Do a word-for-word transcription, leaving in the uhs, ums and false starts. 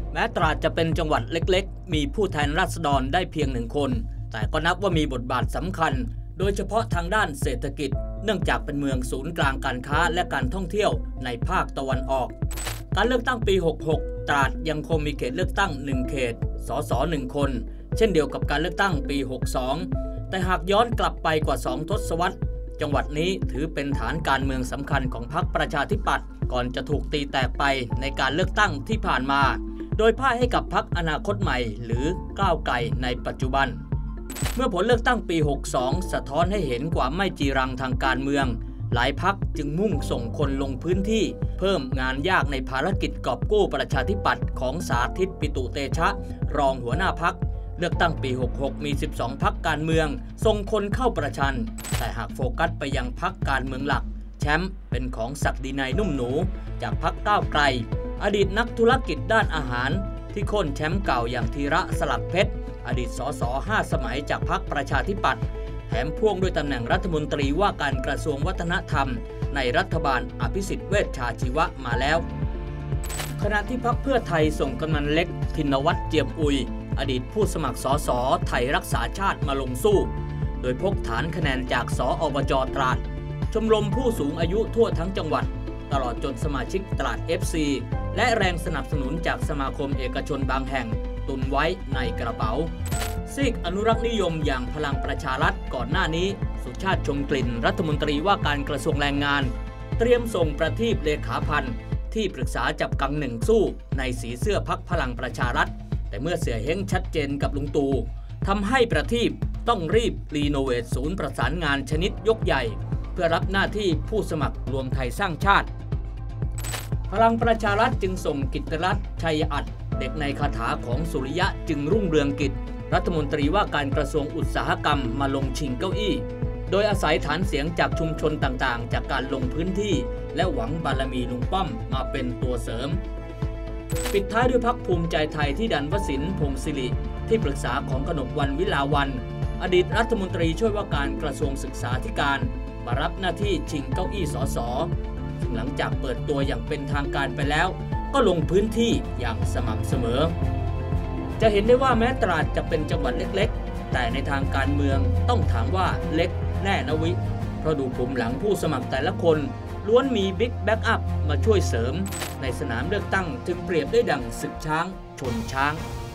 แม้ตราดจะเป็นจังหวัดเล็กๆมีผู้แทนราษฎรได้เพียงหนึ่งคนแต่ก็นับว่ามีบทบาทสำคัญโดยเฉพาะทางด้านเศรษฐกิจเนื่องจากเป็นเมืองศูนย์กลางการค้าและการท่องเที่ยวในภาคตะวันออกการเลือกตั้งปีหกหกตราดยังคงมีเขตเลือกตั้งหนึ่งเขตสสหนึ่งคนเช่นเดียวกับการเลือกตั้งปีหกสองแต่หากย้อนกลับไปกว่าสองทศวรรษจังหวัดนี้ถือเป็นฐานการเมืองสำคัญของพรรคประชาธิปัตย์ก่อนจะถูกตีแตกไปในการเลือกตั้งที่ผ่านมาโดยพ่ายให้กับพรรคอนาคตใหม่หรือก้าวไกลในปัจจุบันเมื่อผลเลือกตั้งปีหกสองสะท้อนให้เห็นความไม่จีรังทางการเมืองหลายพรรคจึงมุ่งส่งคนลงพื้นที่เพิ่มงานยากในภารกิจกอบกู้ประชาธิปัตย์ของสาธิตปิตุเตชะรองหัวหน้าพรรคเลือกตั้งปีหกหกมีสิบสองพรรคการเมืองส่งคนเข้าประชันแต่หากโฟกัสไปยังพรรคการเมืองหลักแชมป์เป็นของศักดินัยนุ่มหนูจากพรรคก้าวไกลอดีตนักธุรกิจด้านอาหารที่โค่นแชมป์เก่าอย่างธีระสลักเพชรอดีตสสห้าสมัยจากพรรคประชาธิปัตย์แถมพ่วงด้วยตำแหน่งรัฐมนตรีว่าการกระทรวงวัฒนธรรมในรัฐบาลอภิสิทธิ์เวชชาชีวะมาแล้วขณะที่พรรคเพื่อไทยส่งกำนันเล็กธินวัฒน์เจียมอุยอดีตผู้สมัครสสไทยรักษาชาติมาลงสู้โดยพกฐานคะแนนจากสอบจ.ตราดชมรมผู้สูงอายุทั่วทั้งจังหวัดตลอดจนสมาชิกตราด เอฟ ซี และแรงสนับสนุนจากสมาคมเอกชนบางแห่งตุนไว้ในกระเป๋าซีกอนุรักษ์นิยมอย่างพลังประชารัฐก่อนหน้านี้สุชาติชมกลิ่นรัฐมนตรีว่าการกระทรวงแรงงานเตรียมส่งประทีปเลขาพันธ์ที่ปรึกษาจับกังหนึ่งสู้ในสีเสื้อพรรคพลังประชารัฐแต่เมื่อเสียเฮ้งชัดเจนกับลุงตู่ทำให้ประทีปต้องรีบรีโนเวทศูนย์ประสานงานชนิดยกใหญ่เพื่อรับหน้าที่ผู้สมัครรวมไทยสร้างชาติพลังประชารัฐจึงส่งกิตติรัตน์ชัยอัดเด็กในคาถาของสุริยะจึงรุ่งเรืองกิจรัฐมนตรีว่าการกระทรวงอุตสาหกรรมมาลงชิงเก้าอี้โดยอาศัยฐานเสียงจากชุมชนต่างๆจากการลงพื้นที่และหวังบารมีลุงป้อมมาเป็นตัวเสริมปิดท้ายด้วยพรรคภูมิใจไทยที่ดันวสินทร์พงศ์ศิริที่ปรึกษาของกนกวรรณวิลาวัลย์อดีตรัฐมนตรีช่วยว่าการกระทรวงศึกษาธิการมารับหน้าที่ชิงเก้าอี้สสซึ่งหลังจากเปิดตัวอย่างเป็นทางการไปแล้วก็ลงพื้นที่อย่างสม่ำเสมอจะเห็นได้ว่าแม้ตราดจะเป็นจังหวัดเล็กๆแต่ในทางการเมืองต้องถามว่าเล็กแน่นะวิเพราะดูภูมิหลังผู้สมัครแต่ละคนล้วนมีบิ๊กแบ็กอัพมาช่วยเสริมในสนามเลือกตั้งจึงเปรียบได้ดั่งศึกช้างชนช้าง